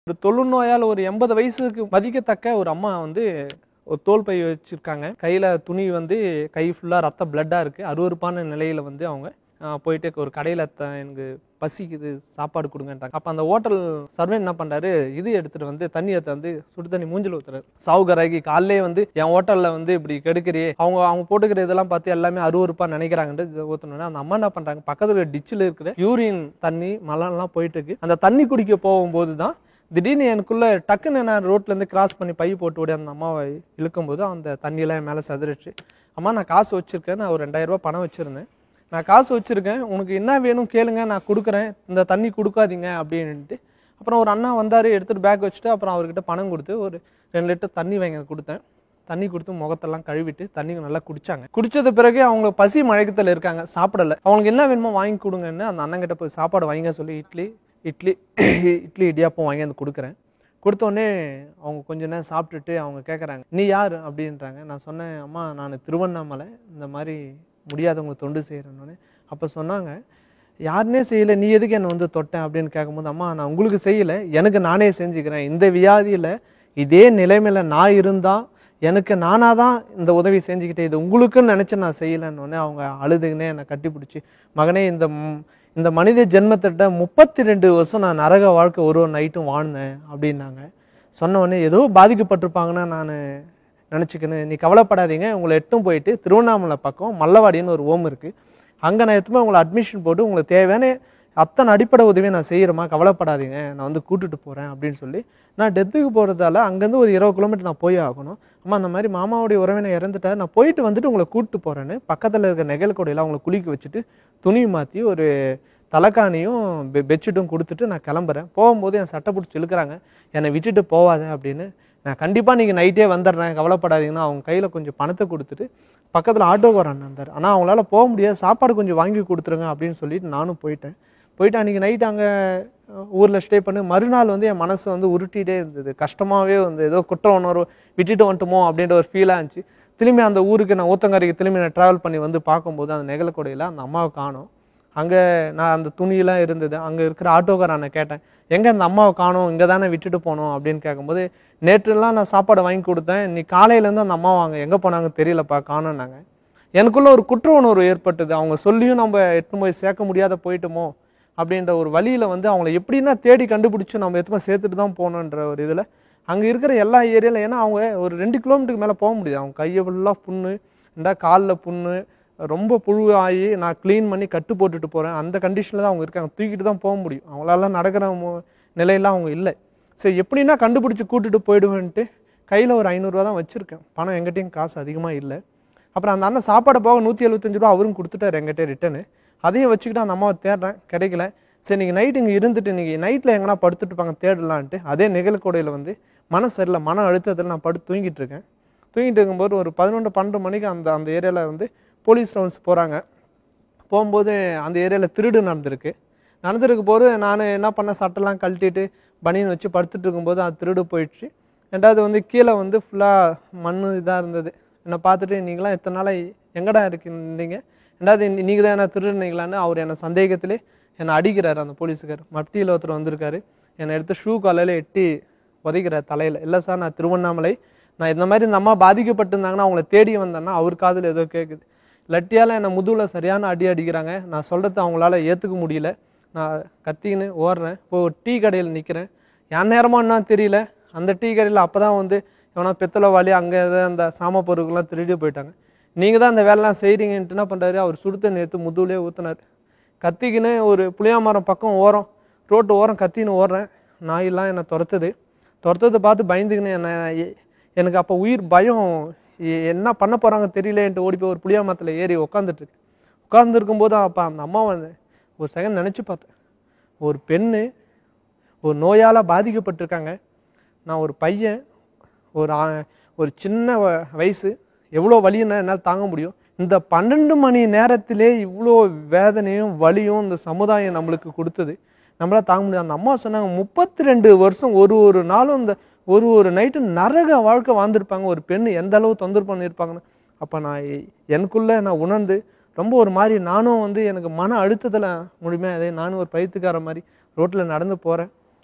ஒரு தொழுநோயால் ஒரு 80 வயசுக்கு மதிக்கத்தக்க ஒரு அம்மா வந்து ஒரு தோல் பை வச்சிருக்காங்க. கையில துணி வந்து கை ஃபுல்லா ரத்த பிளட்டா இருக்கு. அருவருப்பான நிலையில வந்து அவங்க போயிட்டு ஒரு கடையில எனக்கு பசிக்குது சாப்பாடு கொடுங்கன்றாங்க. அப்ப அந்த ஹோட்டல் சர்வன் என்ன பண்றாரு, இது எடுத்துட்டு வந்து தண்ணி எடுத்து வந்து சுடு தண்ணி மூஞ்சில ஊத்துறாரு. சாவுகராகி காலையிலே வந்து என் ஹோட்டல்ல வந்து இப்படி கெடுக்கிறியே, அவங்க போட்டுக்கிற இதெல்லாம் பார்த்து எல்லாமே அருவருப்பா நினைக்கிறாங்கன்ட்டு ஊத்தணும்னா அந்த அம்மா என்ன பண்றாங்க, பக்கத்துல டிச்சில் இருக்கிற யூரின் தண்ணி மலம்லாம் போயிட்டு இருக்கு. அந்த தண்ணி குடிக்க போகும்போது தான் திடீர்னு எனக்குள்ள டக்குன்னு நான் ரோட்ல இருந்து கிராஸ் பண்ணி பை போட்டு ஓடி அந்த அம்மாவை இழுக்கும்போது அந்த தண்ணியெல்லாம் என் மேல சதுரிச்சு, அம்மா நான் காசு வச்சிருக்கேன், நான் ஒரு 2000 ரூபாய் பணம் வச்சிருந்தேன், நான் காசு வச்சிருக்கேன், உனக்கு என்ன வேணும் கேளுங்க நான் கொடுக்குறேன், இந்த தண்ணி கொடுக்காதீங்க அப்படின்ட்டு. அப்புறம் ஒரு அண்ணா வந்தாரு, எடுத்துட்டு பேக் வச்சுட்டு அப்புறம் அவர்கிட்ட பணம் கொடுத்து ஒரு 2 லிட்டர் தண்ணி வாங்கி கொடுத்தேன். தண்ணி கொடுத்து முகத்தெல்லாம் கழுவிட்டு தண்ணி நல்லா குடிச்சாங்க. குடிச்சது பிறகு அவங்க பசி மயக்கத்தில் இருக்காங்க, சாப்பிடல. அவங்களுக்கு என்ன வேணுமோ வாங்கி கொடுங்கன்னு அந்த அண்ணன் கிட்ட போய் சாப்பாடு வாங்க சொல்லி இட்லி இடியாப்பம் வாங்கி வந்து கொடுக்குறேன். கொடுத்தோடனே அவங்க கொஞ்ச நேரம் சாப்பிட்டுட்டு அவங்க கேட்குறாங்க, நீ யார் அப்படின்றாங்க. நான் சொன்னேன், அம்மா நான் திருவண்ணாமலை இந்த மாதிரி முடியாதவங்க தொண்டு செய்கிறேன்னு. அப்போ சொன்னாங்க, யாருன்னே செய்யலை, நீ எதுக்கு என்னை வந்து தொட்டேன் அப்படின்னு கேட்கும்போது, அம்மா நான் உங்களுக்கு செய்யலை, எனக்கு நானே செஞ்சுக்கிறேன். இந்த வியாதியில் இதே நிலைமையில் நான் இருந்தால் எனக்கு நானாக தான் இந்த உதவி செஞ்சுக்கிட்டேன், இது உங்களுக்குன்னு நினச்சி நான் செய்யலைன்னு. அவங்க அழுதுகினே என்னை கட்டி பிடிச்சி, மகனே இந்த மனித ஜென்மத்திட்ட 32 வருஷம் நான் நரக வாழ்க்கை ஒரு நைட்டும் வாழ்ந்தேன் அப்படின்னாங்க. சொன்ன உடனே ஏதோ பாதிக்கப்பட்டிருப்பாங்கன்னா நான் நினச்சிக்கினேன், நீ கவலைப்படாதீங்க, உங்களை எட்டும் போயிட்டு திருவண்ணாமலை பக்கம் மல்லவாடின்னு ஒரு ஹோம் இருக்குது, அங்கே நான் எத்துமே உங்களை அட்மிஷன் போட்டு உங்களுக்கு தேவையான அத்தனை அடிப்படை உதவியை நான் செய்கிறேம்மா, கவலைப்படாதீங்க, நான் வந்து கூட்டுட்டு போகிறேன் அப்படின்னு சொல்லி. நான் டெத்துக்கு போகிறதால அங்கேருந்து ஒரு 20 கிலோமீட்டர் நான் போய் ஆகணும். அம்மா அந்த மாதிரி மாமாவுடைய உறவினர் இறந்துட்டார், நான் போயிட்டு வந்துட்டு உங்களை கூப்பிட்டு போகிறேன்னு பக்கத்தில் இருக்க நெகல் அவங்களை குளிக்க வச்சுட்டு துணி மாற்றி ஒரு தலைக்காணியும் பெட்ஷீட்டும் கொடுத்துட்டு நான் கிளம்புறேன். போகும்போது என் சட்டை பிடிச்சி இழுக்கிறாங்க, என்னை விட்டுட்டு போவாத அப்படின்னு. நான் கண்டிப்பாக நீங்கள் நைட்டே வந்துடுறேன், கவலைப்படாதீங்கன்னா அவங்க கையில் கொஞ்சம் பணத்தை கொடுத்துட்டு பக்கத்தில் ஆட்டோக்கார அண்ணன் இருந்தார், ஆனால் அவங்களால போக முடியாது, சாப்பாடு கொஞ்சம் வாங்கி கொடுத்துருங்க அப்படின்னு சொல்லிட்டு நானும் போயிட்டு அன்றைக்கி நைட்டு அங்கே ஊரில் ஸ்டே பண்ணி மறுநாள் வந்து என் மனசு வந்து உருட்டிகிட்டே இருந்தது, கஷ்டமாகவே வந்து ஏதோ குற்ற உணர்வு விட்டுட்டு வந்துட்டுமோ அப்படின்ற ஒரு ஃபீலாக இருந்துச்சு. திரும்பி அந்த ஊருக்கு நான் ஊத்தங்கரைக்கு திரும்பி நான் ட்ராவல் பண்ணி வந்து பார்க்கும்போது அந்த நெகலக்கொடையில் அந்த அம்மாவை காணோம். அங்கே நான் அந்த துணியெல்லாம் இருந்தது, அங்கே இருக்கிற ஆட்டோக்கார நான் கேட்டேன், எங்கே அந்த அம்மாவை காணோம், இங்கே தானே விட்டுட்டு போனோம் அப்படின்னு கேட்கும்போது, நேற்றுலாம் நான் சாப்பாடு வாங்கி கொடுத்தேன், இன்னைக்கு காலையிலேருந்து அந்த அம்மா வாங்க எங்கே போனாங்க தெரியலப்பா காணோன்னாங்க. எனக்குள்ள ஒரு குற்ற உணர்வு ஏற்பட்டது, அவங்க சொல்லியும் நம்ம எட்டு போய் சேர்க்க முடியாத போயிட்டோமோ அப்படின்ற ஒரு வழியில் வந்து அவங்கள எப்படின்னா தேடி கண்டுபிடிச்சி நம்ம எத்துமா சேர்த்துட்டு தான் போகணுன்ற ஒரு இதில் அங்கே இருக்கிற எல்லா ஏரியாவில், ஏன்னா அவங்க ஒரு 2 கிலோமீட்டருக்கு மேலே போக முடியாது, அவங்க கையை ஃபுல்லாக புண்ணு, காலில் புண்ணு, ரொம்ப புழு ஆகி நான் க்ளீன் பண்ணி கட்டு போட்டுட்டு போகிறேன், அந்த கண்டிஷனில் தான் அவங்க இருக்காங்க, தூக்கிட்டு தான் போக முடியும், அவங்களால நடக்கிற நிலையெல்லாம் அவங்க இல்லை. சரி எப்படின்னா கண்டுபிடிச்சி கூட்டுட்டு போயிடுவேன்ட்டு கையில் ஒரு 500 ரூபா தான் வச்சுருக்கேன், பணம் எங்கிட்டையும் காசு அதிகமாக இல்லை. அப்புறம் அந்த அண்ணன் சாப்பாடு போக 175 ரூபா அவரும் கொடுத்துட்டார் எங்கிட்ட ரிட்டனு, அதையும் வச்சுக்கிட்டு அந்த அம்மாவை தேடுறேன், கிடைக்கல. சரி நீங்கள் நைட்டு இங்கே இருந்துட்டு நீங்கள் நைட்டில் எங்கன்னா படுத்துட்டு இருப்பாங்க தேடலான்ட்டு அதே நிகழ்கூடையில் வந்து மனசு சரியில்லை, மன அழுத்தத்தில் நான் படுத்து தூங்கிட்டு இருக்கேன். தூங்கிட்டு இருக்கும்போது ஒரு 11-12 மணிக்கு அந்த ஏரியாவில் வந்து போலீஸ் ரவுண்ட்ஸ் போகிறாங்க. போகும்போது அந்த ஏரியாவில் திருடு நடந்திருக்கு போது நான் என்ன பண்ண, சட்டெல்லாம் கழட்டிட்டு பனியன் வச்சு படுத்துட்டு இருக்கும்போது அது திருடு போயிடுச்சு. ரெண்டாவது வந்து கீழே வந்து ஃபுல்லாக மண் இதாக இருந்தது, என்னை பார்த்துட்டு நீங்களாம் எத்தனை நாளாக எங்கடா இருந்தீங்க, ரெண்டாவது நீங்கள் தான் என்ன திருடுனீங்களான்னு அவர் என்னை சந்தேகத்திலே என்னை அடிக்கிறார். அந்த போலீஸுக்கார் மப்டியில் ஒருத்தர் வந்திருக்காரு, என்னை எடுத்து ஷூ காலையில் எட்டி உதைக்கிறார் தலையில். இல்லை சார் நான் திருவண்ணாமலை, நான் இந்த மாதிரி இந்த அம்மா பாதிக்கப்பட்டிருந்தாங்கன்னா அவங்கள தேடி வந்தேன்னா அவர் காதில் ஏதோ கேட்குது. லட்டியால் என்னை முதுகில் சரியான அடிக்கிறாங்க, நான் சொல்கிறது அவங்களால ஏற்றுக்க முடியல, நான் கத்திக்கின்னு ஓடுறேன். இப்போ ஒரு டீ கடையில் நிற்கிறேன், என் நேரமாக என்ன தெரியல, அந்த டீ கடையில் அப்போ தான் வந்து எவனா பித்தளை வாளி அங்கே அந்த சாம பொருட்கள்லாம் திருடி போயிட்டாங்க, நீங்கள் தான் அந்த வேலைலாம் செய்கிறீங்கன்ட்டு என்ன பண்ணுறாரு, அவர் சுடுத்த நேற்று முதுகுலே ஊற்றினார். கத்திக்கின்னு ஒரு புளியாமரம் பக்கம் ரோட்டு ஓரம் கத்தின்னு ஓடுறேன், நாயெல்லாம் என்னை துரத்துறது பார்த்து பயந்துக்கின்னு எனக்கு அப்போ உயிர் பயம், என்ன பண்ண போகிறாங்க தெரியலேன்ட்டு ஓடி போய் ஒரு புளியாமரத்தில் ஏறி உட்காந்துருக்கும்போது அப்போ அந்த அம்மாவை ஒரு செகண்ட் நினச்சி பார்த்தேன். ஒரு பெண்ணு ஒரு நோயால் பாதிக்கப்பட்டிருக்காங்க, நான் ஒரு பையன், ஒரு சின்ன வயசு, எவ்வளோ வலின்னா என்னால் தாங்க முடியும், இந்த 12 மணி நேரத்திலே இவ்வளோ வேதனையும் வலியும் இந்த சமுதாயம் நம்மளுக்கு கொடுத்தது, நம்மளால் தாங்க முடியாது. அந்த அம்மா சொன்னாங்க 32 வருஷம் ஒரு நாளும் இந்த ஒரு நைட்டு நரக வாழ்க்கை வாழ்ந்துருப்பாங்க, ஒரு பெண் எந்த அளவு தொந்தரவு பண்ணியிருப்பாங்கன்னு. அப்போ எனக்குள்ளே நான் உணர்ந்து ரொம்ப ஒரு மாதிரி நானும் வந்து எனக்கு மன அழுத்தத்தில் முழுமையாக நானும் ஒரு பைத்தியக்கார மாதிரி ரோட்டில் நடந்து போகிறேன்.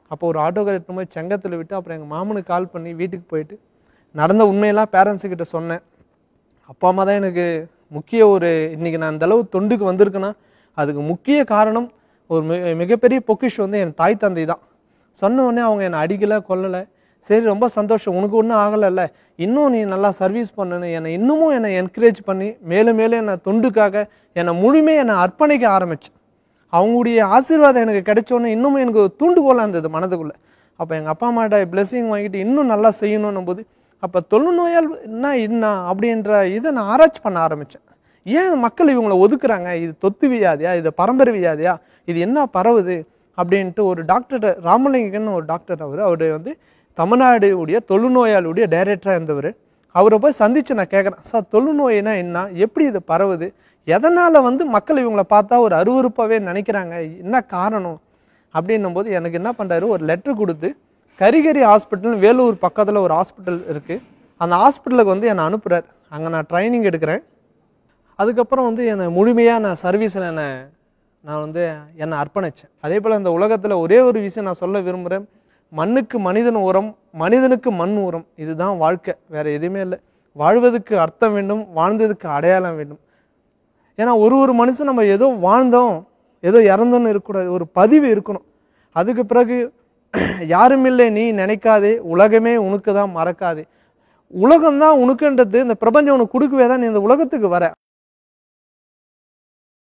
அப்போ ஒரு ஆட்டோக்கார் எடுத்துன்னு போய் செங்கத்தில் விட்டு அப்புறம் எங்கள் மாமனுக்கு கால் பண்ணி வீட்டுக்கு போயிட்டு நடந்த உண்மையெல்லாம் பேரண்ட்ஸுக்கிட்ட சொன்னேன். அப்பா அம்மா தான் எனக்கு முக்கிய ஒரு இன்னைக்கு நான் இந்தளவு தொண்டுக்கு வந்திருக்கேன்னா அதுக்கு முக்கிய காரணம் ஒரு மிகப்பெரிய பொக்கிஷம் வந்து என் தாய் தந்தை தான். சொன்ன உடனே அவங்க என்னை அடிக்கலை கொல்லலை. சரி ரொம்ப சந்தோஷம், உனக்கு ஒன்றும் ஆகலைல்ல, இன்னும் நீ நல்லா சர்வீஸ் பண்ணு, என்னை இன்னமும் என்னை என்கரேஜ் பண்ணி மேலும் மேலும் என்னை தொண்டுக்காக என்னை முழுமையாக என்னை அர்ப்பணிக்க ஆரம்பித்தேன். அவங்களுடைய ஆசீர்வாதம் எனக்கு கிடைச்சோன்னே இன்னமும் எனக்கு தூண்டுகோலாக இருந்தது மனதுக்குள்ளே. அப்போ எங்கள் அப்பா அம்மாட்ட பிளெஸிங் வாங்கிட்டு இன்னும் நல்லா செய்யணும் போது அப்போ தொழுநோயால் என்ன அப்படின்ற இதை நான் ஆராய்ச்சி பண்ண ஆரம்பித்தேன். ஏன் மக்கள் இவங்களை ஒதுக்குறாங்க, இது தொத்து வியாதியா, இது பரம்பரை வியாதியா, இது என்ன பரவுது அப்படின்ட்டு ஒரு டாக்டர் ராமலிங்கன்னு ஒரு டாக்டர் அவர் வந்து தமிழ்நாடு உடைய தொழுநோயாளுடைய டைரக்டராக இருந்தவர். அவரை போய் சந்தித்து நான் கேட்குறேன், சார் தொழுநோயினா என்ன, எப்படி இது பரவுது, எதனால் வந்து மக்கள் இவங்களை பார்த்தா ஒரு அருவருப்பாகவே நினைக்கிறாங்க, என்ன காரணம் அப்படின்னும் போது எனக்கு என்ன பண்ணுறாரு, ஒரு லெட்டர் கொடுத்து கரிகரி ஹாஸ்பிட்டல் வேலூர் பக்கத்தில் ஒரு ஹாஸ்பிட்டல் இருக்குது, அந்த ஹாஸ்பிட்டலுக்கு வந்து என்னை அனுப்புகிறார். அங்கே நான் ட்ரைனிங் எடுக்கிறேன். அதுக்கப்புறம் வந்து என்னை முழுமையாக நான் சர்வீஸில் நான் வந்து என்னை அர்ப்பணித்தேன். அதே போல் இந்த உலகத்தில் ஒரே ஒரு விஷயம் நான் சொல்ல விரும்புகிறேன், மண்ணுக்கு மனிதன் உரம், மனிதனுக்கு மண் உரம், இதுதான் வாழ்க்கை, வேறு எதுவுமே இல்லை. வாழ்வதற்கு அர்த்தம் வேண்டும், வாழ்ந்ததுக்கு அடையாளம் வேண்டும். ஏன்னா ஒரு மனுஷன் நம்ம ஏதோ வாழ்ந்தோம் ஏதோ இறந்தோன்னு இருக்கக்கூடாது, ஒரு பதிவு இருக்கணும். அதுக்கு பிறகு யாருமில்லை நீ நினைக்காதே, உலகமே உனக்கு தான் மறக்காதே. உலகம்தான் உனக்குன்றது, இந்த பிரபஞ்சம் உனக்கு கொடுக்கவே தான் நீ இந்த உலகத்துக்கு வர.